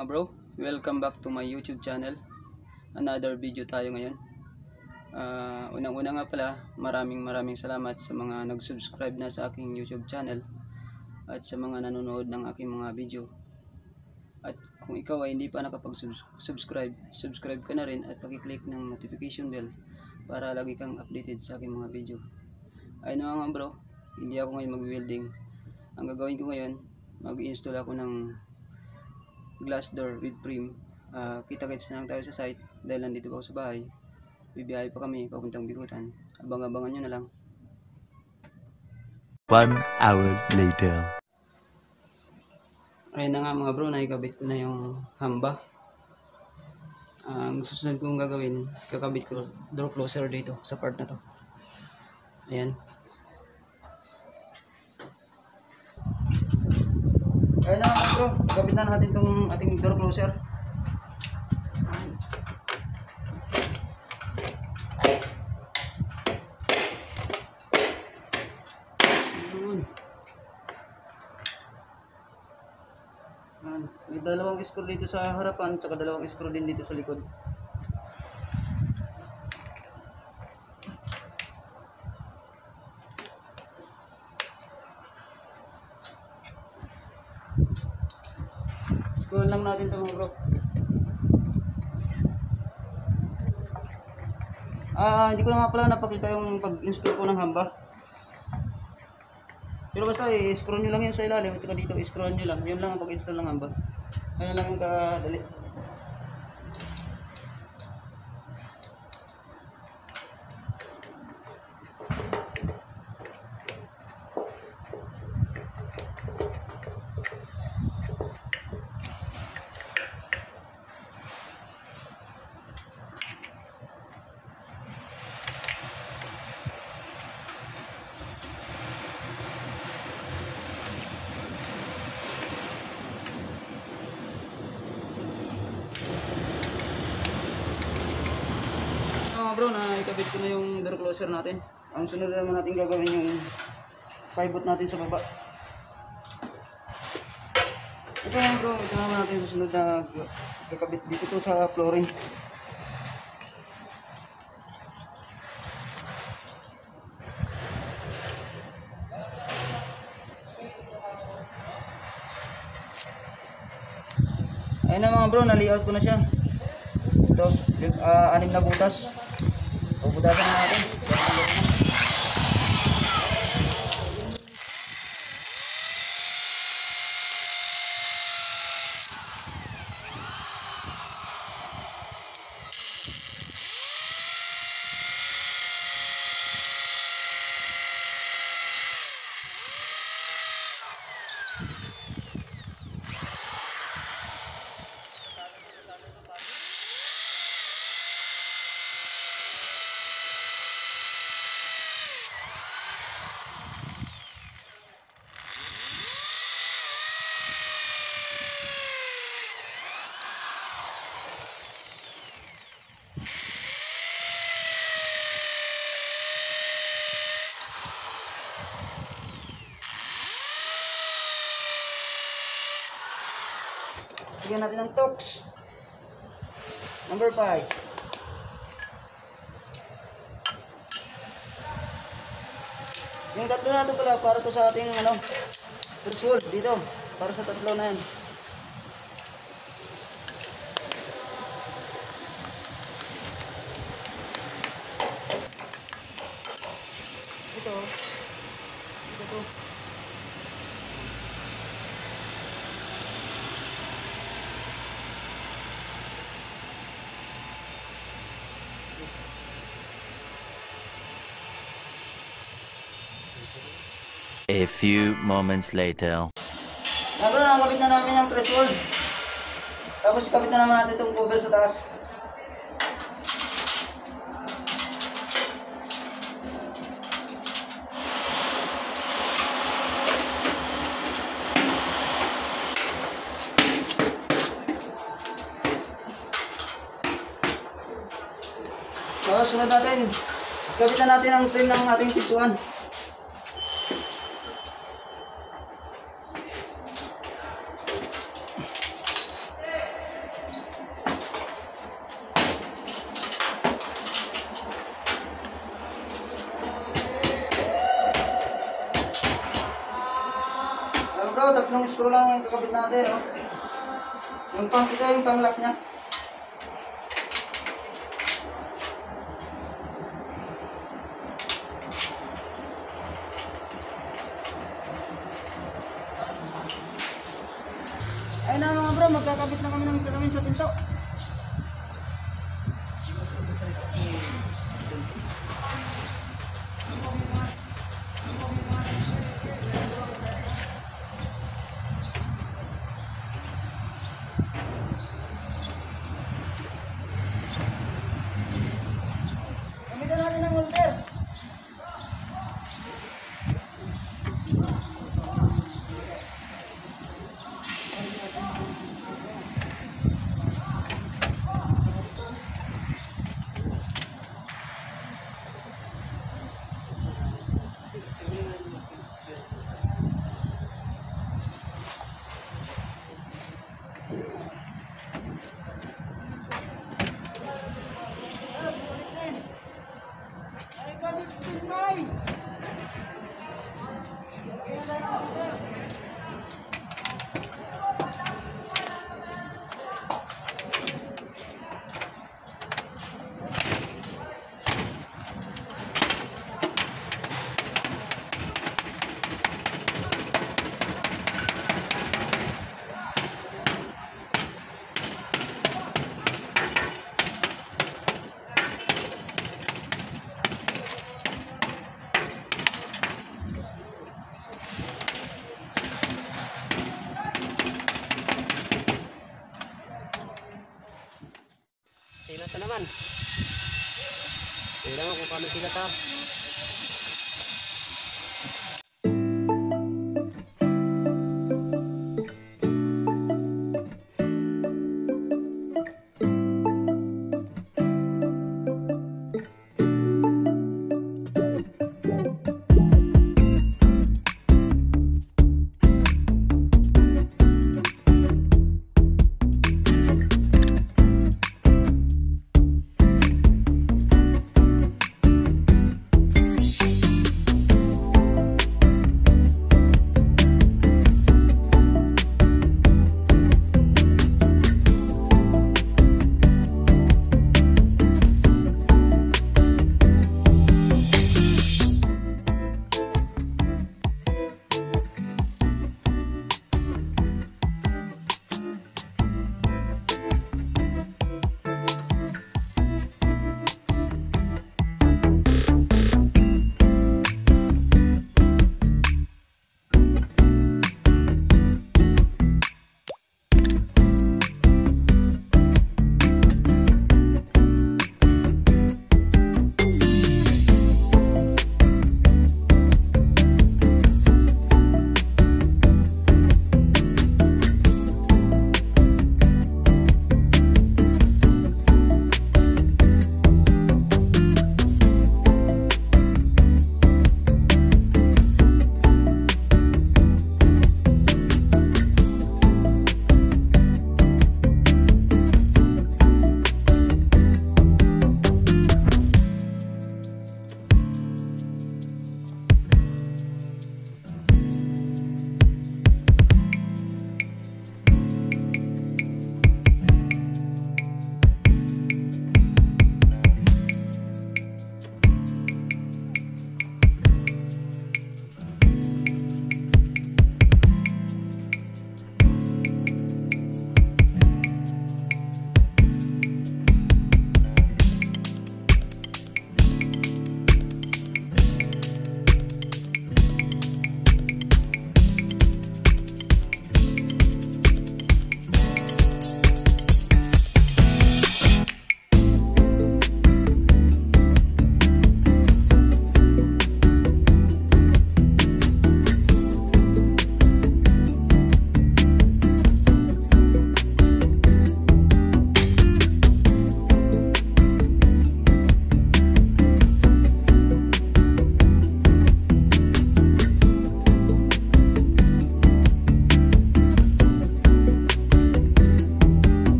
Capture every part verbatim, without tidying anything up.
mga bro, welcome back to my YouTube channel. Another video tayo ngayon. uh, Unang-una nga pala, maraming maraming salamat sa mga nag-subscribe na sa aking YouTube channel at sa mga nanonood ng aking mga video. At kung ikaw ay hindi pa nakapag-subscribe, subscribe ka na rin at pakiclick ng notification bell para lagi kang updated sa aking mga video. Ayun nga mga bro, hindi ako ngayon mag-welding. Ang gagawin ko ngayon, mag-install ako ng glass door with frame. uh, Kita-kits na lang tayo sa site dahil nandito pa ako sa bahay. Bibiyahe pa kami papuntang Bigutan. Abang-abangan nyo na lang. One hour later. Ayun na nga mga bro, naikabit ko na yung hamba. uh, Ang susunod kong gagawin, kakabit ko door closer dito sa part na to. Ayan. Ayun na nga bro, kakabit na natin itong ating door closer. May dalawang screw dito sa harapan, tsaka dalawang screw din dito sa likod. Screw lang natin ito mga bro. Ah, hindi ko na nga pala napakita yung pag-install ko ng hamba. Pero basta i-screw nyo lang yun sa ilalim at saka dito i-screw nyo lang. Yun lang ang pag-install ng hamba. Ano lang yung kadali. Bro, na ikabit ko na yung door closer natin. Ang sunod naman natin gagawin yung pivot natin sa baba. Ito yan bro, ito naman natin susunod na gagabit dito to sa flooring. Ayun na mga bro, na-layout ko na siya. Ito, uh, anim na butas. Bubutasan na natin. Lagyan natin ng tox. Number five. Yung tatlo na ito pala para to sa ating ano, threshold dito. Para sa tatlo na yan. Ito. Ito to. A few moments later. Nabro, nakakabit na namin yung threshold. Tapos ikabit na naman natin itong cover sa taas. So, sunod natin. Ikabit na natin ang frame ng ating pintuan. screw, tatlong screw lang yung kakabit natin, oh. Yung pang, ito yung pang-lock niya. Ayun na mga bro, magkakabit na kami ng salamin sa pinto. Gamitan natin ng holder.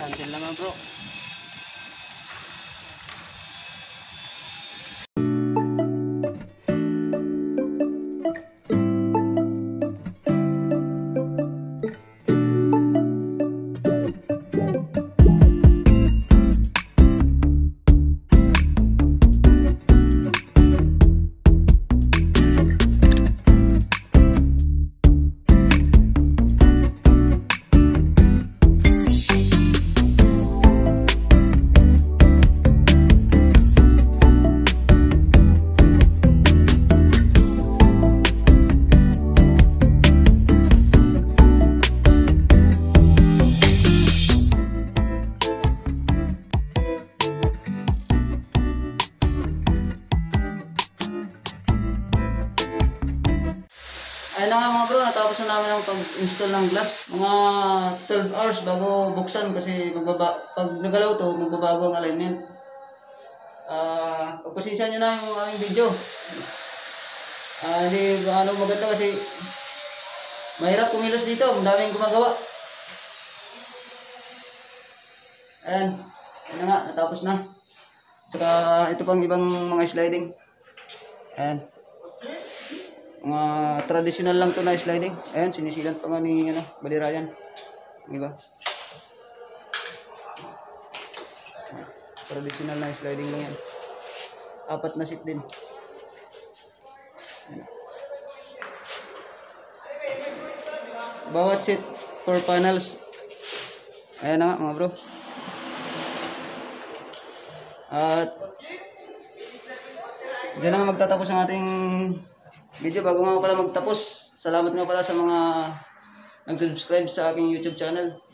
cancel naman bro. Ayun na nga mga bro, natapos na namin ang pag-install ng glass. Mga twelve hours bago buksan kasi magbaba, pag nagalaw to, magbabago ang alignment. Ah, uh, pagpasensya nyo na yung aming video. Ah, uh, hindi ano maganda kasi mahirap kumilos dito, ang daming gumagawa. Ayan, ayun na nga, natapos na. Tsaka ito pang ibang mga sliding. Ayan. Mga traditional lang to na sliding. Ayan, sinisilan pa nga ni ano, Balirayan. Yung iba. Traditional na sliding lang yan. Apat na seat din. Ayan. Bawat seat four panels. Ayan na nga mga bro. At diyan na nga magtatapos ang ating video. Bago nga pala magtapos, salamat nga pala sa mga nag-subscribe sa aking YouTube channel.